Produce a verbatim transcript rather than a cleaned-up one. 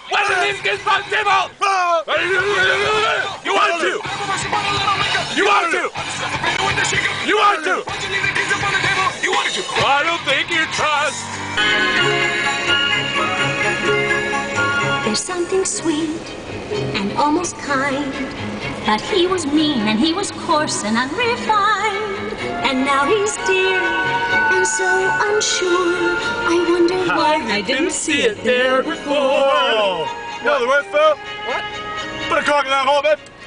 What is this possible? You want to? You want to? You want to? I don't think you trust. There's something sweet and almost kind, but he was mean and he was coarse and unrefined, and now he's dear and so unsure. I wonder why I didn't see it there before. You know the word, Phil? What? Put a cork in that hole, man.